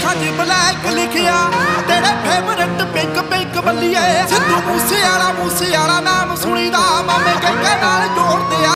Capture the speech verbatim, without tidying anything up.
ਅੱਖਾਂ 'ਚ ਬਲੈਕ ਲਿਖਿਆ ਤੇਰੇ ਫੇਵਰਟ ਪਿੰਕ ਪਿੰਕ ਬੱਲੀਏ ਸਿੱਧੂ ਮੂਸੇ ਵਾਲਾ ਮੂਸੇ ਵਾਲਾ ਨਾਮ ਸੁਣੀਦਾ ਮਾਮੇ ਕਹਿੰਦੇ ਨਾਲ ਜੋੜਦੇ ਆ